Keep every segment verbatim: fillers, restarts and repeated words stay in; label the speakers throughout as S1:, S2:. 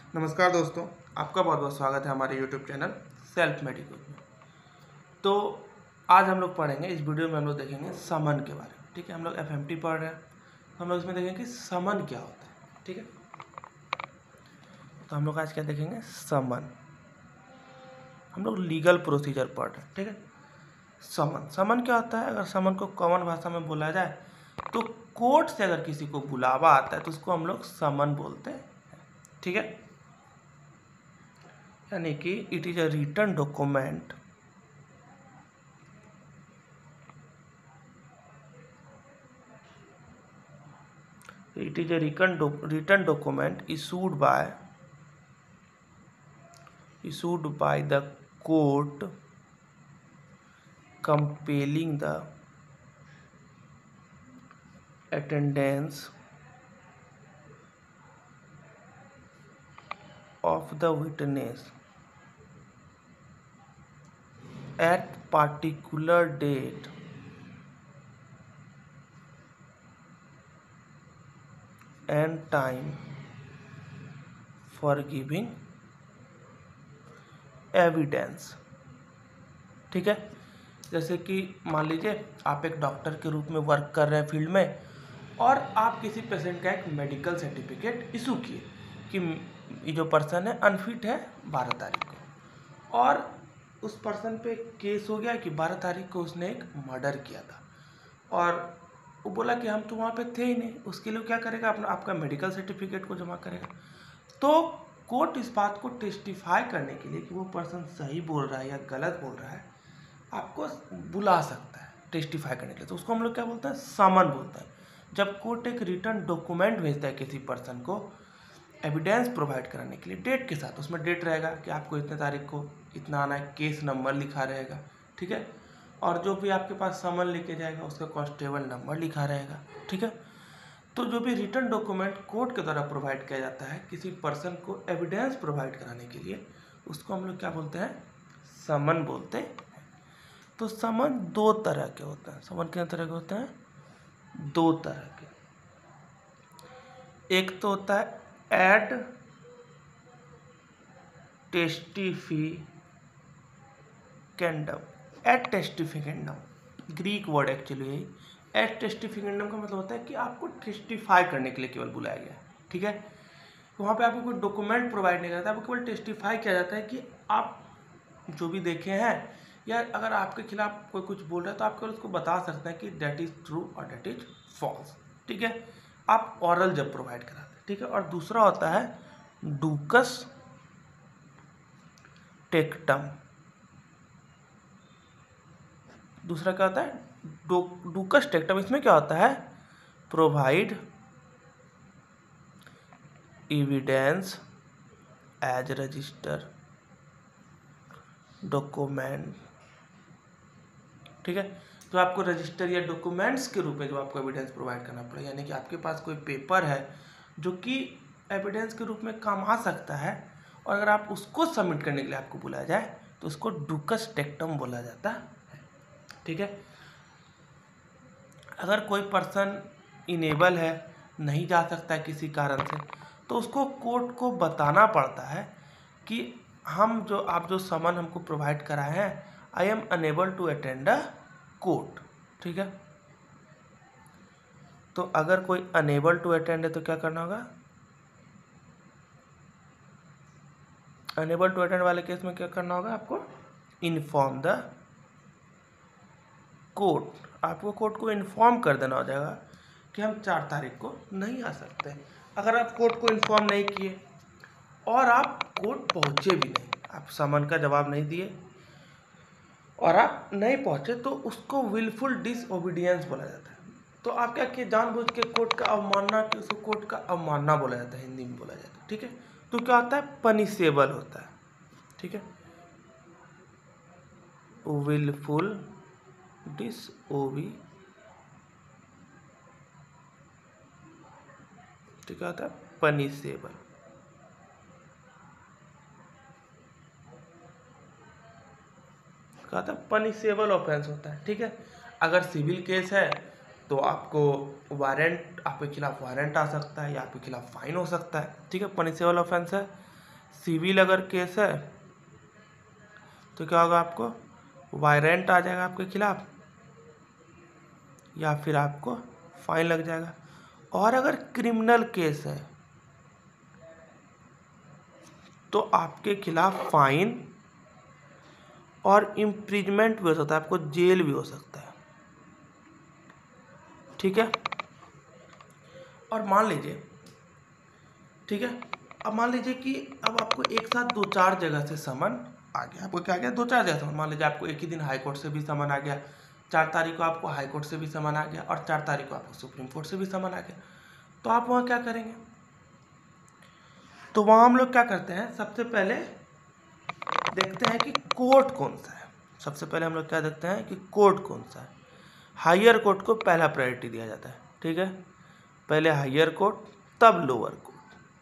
S1: नमस्कार दोस्तों, आपका बहुत बहुत स्वागत है हमारे यूट्यूब चैनल सेल्फ मेडिकल में। तो आज हम लोग पढ़ेंगे, इस वीडियो में हम लोग देखेंगे समन के बारे में। ठीक है, हम लोग एफ एम टी पढ़ रहे हैं, तो हम लोग इसमें देखेंगे कि समन क्या होता है। ठीक है, तो हम लोग आज क्या देखेंगे, समन। हम लोग लीगल प्रोसीजर पढ़ रहे हैं। ठीक है, समन समन क्या होता है? अगर समन को कॉमन भाषा में बोला जाए तो कोर्ट से अगर किसी को बुलावा आता है तो उसको हम लोग समन बोलते हैं। ठीक है, यानी कि it is a written document it is a written doc- written document issued by issued by the court compelling the attendance of the witness at particular date and time for giving evidence। ठीक है, जैसे कि मान लीजिए आप एक doctor के रूप में वर्क कर रहे हैं फील्ड में, और आप किसी पेशेंट का एक मेडिकल सर्टिफिकेट इशू किए कि ये जो पर्सन है अनफिट है बारह तारीख को, और उस पर्सन पे केस हो गया कि बारह तारीख को उसने एक मर्डर किया था, और वो बोला कि हम तो वहाँ पे थे ही नहीं। उसके लिए क्या करेगा, अपना आपका मेडिकल सर्टिफिकेट को जमा करेगा। तो कोर्ट इस बात को टेस्टिफाई करने के लिए कि वो पर्सन सही बोल रहा है या गलत बोल रहा है, आपको बुला सकता है टेस्टिफाई करने के लिए। तो उसको हम लोग क्या बोलते हैं, समन बोलते हैं। जब कोर्ट एक रिटर्न डॉक्यूमेंट भेजता है किसी पर्सन को एविडेंस प्रोवाइड कराने के लिए डेट के साथ, उसमें डेट रहेगा कि आपको इतने तारीख को इतना आना है, केस नंबर लिखा रहेगा। ठीक है, और जो भी आपके पास समन लेके जाएगा उसका कांस्टेबल नंबर लिखा रहेगा। ठीक है, तो जो भी रिटर्न डॉक्यूमेंट कोर्ट के द्वारा प्रोवाइड किया जाता है किसी पर्सन को एविडेंस प्रोवाइड कराने के लिए, उसको हम लोग क्या बोलते हैं, समन बोलते हैं। तो समन दो तरह के होते हैं। समन कितने तरह के होते हैं, दो तरह के। एक तो होता है ad testificandum. Ad testificandum Greek word actually यही। एड टेस्टिफिकेंडम का मतलब होता है कि आपको टेस्टिफाई करने के लिए केवल बुलाया गया है। ठीक है, वहाँ पे आपको कोई डॉक्यूमेंट प्रोवाइड नहीं करता, आपको केवल टेस्टिफाई किया जाता है कि आप जो भी देखे हैं, या अगर आपके खिलाफ कोई कुछ बोल रहा है तो आप केवल उसको बता सकते हैं कि दैट इज ट्रू और दैट इज फॉल्स। ठीक है, आप ऑरल जब प्रोवाइड कराते हैं। ठीक है, और दूसरा होता है डूकस टेक्टम। दूसरा क्या होता है, डू डूकस टेक्टम। इसमें क्या होता है, provide evidence as register document. ठीक है, जो आपको रजिस्टर या डॉक्यूमेंट्स के रूप में जो आपको एविडेंस प्रोवाइड करना पड़ेगा, यानी कि आपके पास कोई पेपर है जो कि एविडेंस के रूप में काम आ सकता है, और अगर आप उसको सबमिट करने के लिए आपको बुलाया जाए तो उसको डूकस टेक्टम बोला जाता है। ठीक है, अगर कोई पर्सन इनेबल है, नहीं जा सकता है किसी कारण से, तो उसको कोर्ट को बताना पड़ता है कि हम जो आप जो समन हमको प्रोवाइड कराए हैं, I am unable to attend a court. ठीक है, तो अगर कोई अनेबल टू अटेंड है तो क्या करना होगा, अनेबल टू अटेंड वाले केस में क्या करना होगा, आपको इन्फॉर्म द कोर्ट। आपको कोर्ट को इन्फॉर्म कर देना हो जाएगा कि हम चार तारीख को नहीं आ सकते। अगर आप कोर्ट को इन्फॉर्म नहीं किए और आप कोर्ट पहुंचे भी नहीं, आप समन का जवाब नहीं दिए और आप नहीं पहुंचे, तो उसको विलफुल डिसओबीडियंस बोला जाता है। तो आप क्या किए, जानबूझ के कोर्ट का अवमानना की, उसको कोर्ट का अवमानना बोला जाता है, हिंदी में बोला जाता है। ठीक है, तो क्या होता है, पनिशेबल होता है। ठीक है, विलफुल डिसओबी तो क्या होता है, पनिशेबल। क्या होता है, पनिशेबल ऑफेंस होता है। ठीक है, अगर सिविल केस है तो आपको वारंट, आपके खिलाफ वारंट आ सकता है या आपके खिलाफ फाइन हो सकता है। ठीक है, पनिशेबल ऑफेंस है। सिविल अगर केस है तो क्या होगा, आपको वारंट आ जाएगा आपके खिलाफ या फिर आपको फाइन लग जाएगा। और अगर क्रिमिनल केस है तो आपके खिलाफ फाइन और इम्प्रिजमेंट भी हो सकता है, आपको जेल भी हो सकता है। ठीक है। और मान लीजिए, ठीक है, अब मान लीजिए कि अब आपको एक साथ दो चार जगह से समन आ गया। आपको क्या आ गया, दो चार जगह समन। मान लीजिए आपको एक ही दिन हाई कोर्ट से भी समन आ गया, चार तारीख को आपको हाई कोर्ट से भी समन आ गया और चार तारीख को आपको सुप्रीम कोर्ट से भी समन आ गया। तो आप वहाँ क्या करेंगे? तो वहाँ हम लोग क्या करते हैं, सबसे पहले देखते हैं कि कोर्ट कौन सा है। सबसे पहले हम लोग क्या देखते हैं कि कोर्ट कौन सा है। हायर कोर्ट को पहला प्रायोरिटी दिया जाता है। ठीक है, पहले हायर कोर्ट तब लोअर कोर्ट।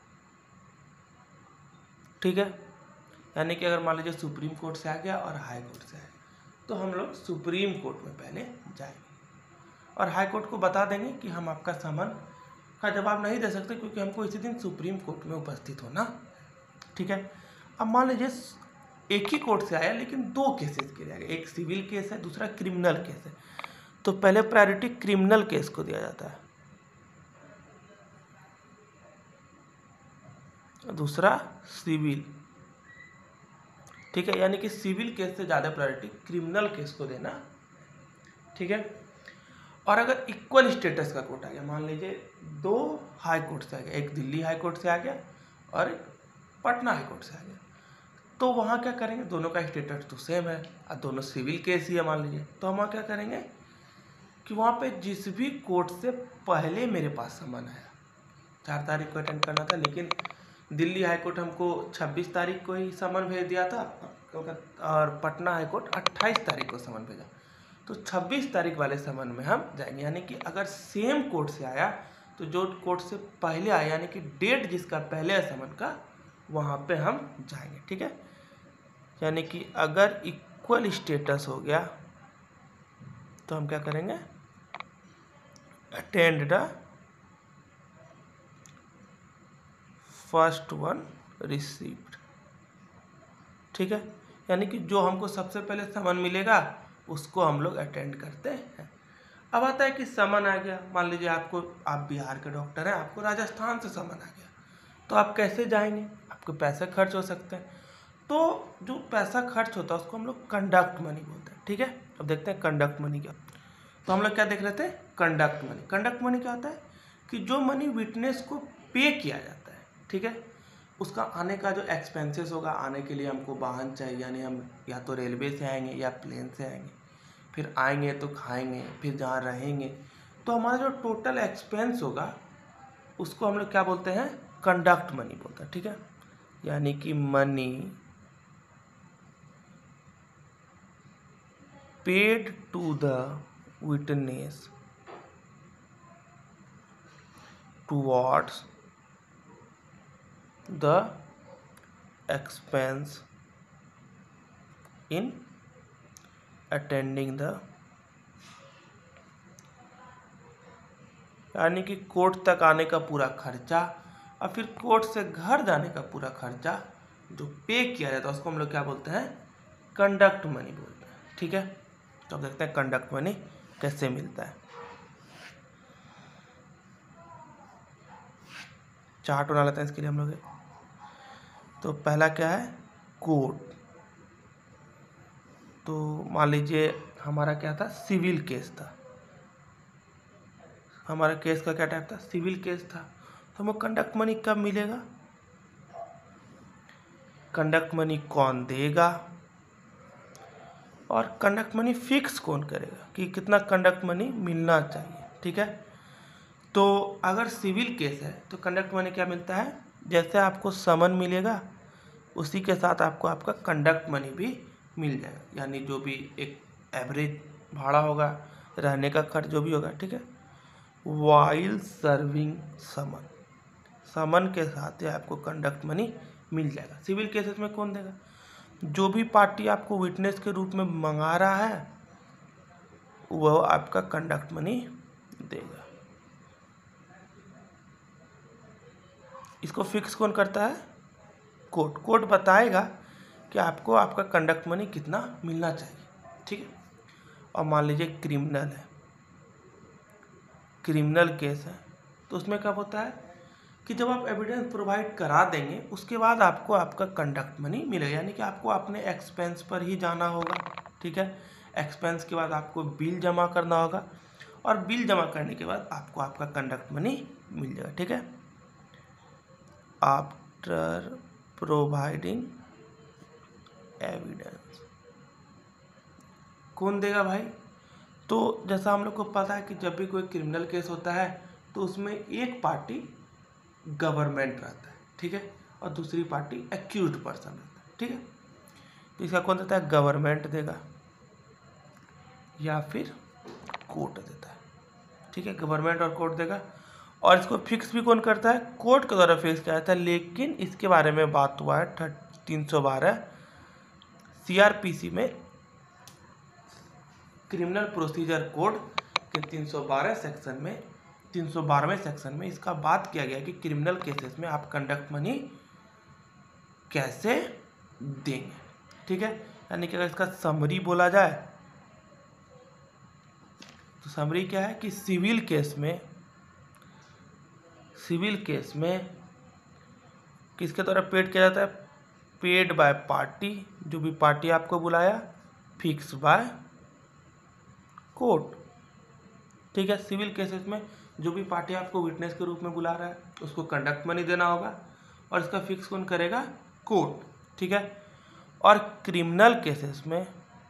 S1: ठीक है, यानी कि अगर मान लीजिए सुप्रीम कोर्ट से आ गया और हाई कोर्ट से आया तो हम लोग सुप्रीम कोर्ट में पहले जाएंगे और हाई कोर्ट को बता देंगे कि हम आपका समन का जवाब नहीं दे सकते क्योंकि हमको इसी दिन सुप्रीम कोर्ट में उपस्थित होना। ठीक है, अब मान लीजिए एक ही कोर्ट से आया लेकिन दो केसेस के लिए आ गया, एक सिविल केस है दूसरा क्रिमिनल केस है, तो पहले प्रायोरिटी क्रिमिनल केस को दिया जाता है, दूसरा सिविल। ठीक है, यानी कि सिविल केस से ज़्यादा प्रायोरिटी क्रिमिनल केस को देना। ठीक है, और अगर इक्वल स्टेटस का कोर्ट आ गया, मान लीजिए दो हाई कोर्ट से आ गया, एक दिल्ली हाई कोर्ट से आ गया और एक पटना हाई कोर्ट से आ गया, तो वहाँ क्या करेंगे, दोनों का स्टेटस तो सेम है और दोनों सिविल केस ही है मान लीजिए, तो हम वहाँ क्या करेंगे कि वहाँ पे जिस भी कोर्ट से पहले मेरे पास समन आया, चार तारीख को अटेंड करना था लेकिन दिल्ली हाई कोर्ट हमको छब्बीस तारीख को ही समन भेज दिया था और पटना हाई कोर्ट अट्ठाईस तारीख को समन भेजा, तो छब्बीस तारीख वाले समन में हम जाएंगे। यानी कि अगर सेम कोर्ट से आया तो जो कोर्ट से पहले आया यानी कि डेट जिसका पहले है समन का वहाँ पे हम जाएंगे। ठीक है, यानी कि अगर इक्वल स्टेटस हो गया तो हम क्या करेंगे, attend the first one received. ठीक है, यानी कि जो हमको सबसे पहले समन मिलेगा उसको हम लोग अटेंड करते हैं। अब आता है कि समन आ गया, मान लीजिए आपको, आप बिहार के डॉक्टर हैं, आपको राजस्थान से समन आ गया, तो आप कैसे जाएंगे, आपके पैसे खर्च हो सकते हैं, तो जो पैसा खर्च होता है उसको हम लोग कंडक्ट मनी बोलते हैं। ठीक है, अब देखते हैं कंडक्ट मनी क्या। तो हम लोग क्या देख रहे थे, कंडक्ट मनी। कंडक्ट मनी क्या होता है कि जो मनी विटनेस को पे किया जाता है, ठीक है, उसका आने का जो एक्सपेंसेस होगा, आने के लिए हमको वाहन चाहिए, यानी हम या तो रेलवे से आएंगे या प्लेन से आएंगे, फिर आएंगे तो खाएंगे, फिर जहाँ रहेंगे, तो हमारा जो टोटल एक्सपेंस होगा उसको हम लोग क्या बोलते हैं, कंडक्ट मनी बोलते हैं। ठीक है, यानी कि money paid to the witness towards the expense in attending the, यानी कि कोर्ट तक आने का पूरा खर्चा और फिर कोर्ट से घर जाने का पूरा खर्चा जो पे किया जाता है उसको हम लोग क्या बोलते हैं, कंडक्ट मनी बोलते हैं। ठीक है, तो अब देखते हैं कंडक्ट मनी कैसे मिलता है। चार्ट बना लेते हैं इसके लिए हम लोग। तो पहला क्या है, कोर्ट। तो मान लीजिए हमारा क्या था, सिविल केस था, हमारा केस का क्या टाइप था, सिविल केस था, तो हमें कंडक्ट मनी कब मिलेगा, कंडक्ट मनी कौन देगा और कंडक्ट मनी फिक्स कौन करेगा कि कितना कंडक्ट मनी मिलना चाहिए। ठीक है, तो अगर सिविल केस है तो कंडक्ट मनी क्या मिलता है, जैसे आपको समन मिलेगा उसी के साथ आपको आपका कंडक्ट मनी भी मिल जाएगा, यानी जो भी एक एवरेज भाड़ा होगा, रहने का खर्च जो भी होगा। ठीक है, वाइल सर्विंग समन, समन के साथ ही आपको कंडक्ट मनी मिल जाएगा। सिविल केसेस में कौन देगा, जो भी पार्टी आपको विटनेस के रूप में मंगा रहा है वह आपका कंडक्ट मनी देगा। इसको फिक्स कौन करता है, कोर्ट कोर्ट बताएगा कि आपको आपका कंडक्ट मनी कितना मिलना चाहिए, ठीक है। और मान लीजिए क्रिमिनल है, क्रिमिनल केस है, तो उसमें क्या होता है कि जब आप एविडेंस प्रोवाइड करा देंगे उसके बाद आपको आपका कंडक्ट मनी मिलेगा, यानी कि आपको अपने एक्सपेंस पर ही जाना होगा, ठीक है। एक्सपेंस के बाद आपको बिल जमा करना होगा और बिल जमा करने के बाद आपको आपका कंडक्ट मनी मिल जाएगा, ठीक है। आफ्टर प्रोवाइडिंग एविडेंस कौन देगा भाई? तो जैसा हम लोग को पता है कि जब भी कोई क्रिमिनल केस होता है तो उसमें एक पार्टी गवर्नमेंट रहता है, ठीक है, और दूसरी पार्टी एक्यूज्ड पर्सन रहता है, ठीक है। तो इसका कौन देता है? गवर्नमेंट देगा या फिर कोर्ट देता है, ठीक है। गवर्नमेंट और कोर्ट देगा और इसको फिक्स भी कौन करता है? कोर्ट के द्वारा फिक्स किया जाता है। लेकिन इसके बारे में बात हुआ है तीन सौ बारह सीआरपीसी में, क्रिमिनल प्रोसीजर कोड के तीन सौ बारह सेक्शन में तीन सौ बारहवें सेक्शन में इसका बात किया गया कि क्रिमिनल केसेस में आप कंडक्ट मनी कैसे देंगे, ठीक है। यानी कि अगर इसका समरी बोला जाए तो समरी क्या है कि सिविल केस में सिविल केस में किसके द्वारा पेड किया जाता है? पेड बाय पार्टी, जो भी पार्टी आपको बुलाया, फिक्स बाय कोर्ट, ठीक है। सिविल केसेस में जो भी पार्टी आपको विटनेस के रूप में बुला रहा है उसको कंडक्ट मनी देना होगा और इसका फिक्स कौन करेगा? कोर्ट, ठीक है। और क्रिमिनल केसेस में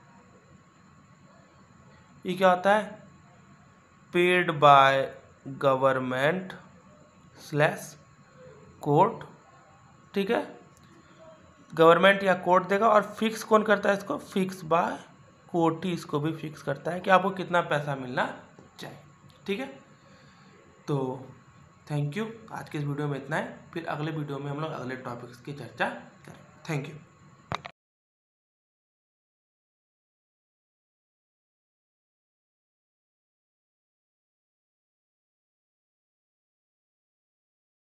S1: ये क्या होता है? Paid by government slash court, ठीक है। गवर्नमेंट या कोर्ट देगा और फिक्स कौन करता है इसको? फिक्स बाय कोर्ट ही इसको भी फिक्स करता है कि आपको कितना पैसा मिलना चाहिए, ठीक है। तो थैंक यू, आज के इस वीडियो में इतना है, फिर अगले वीडियो में हम लोग अगले टॉपिक्स की चर्चा करें। Thank you.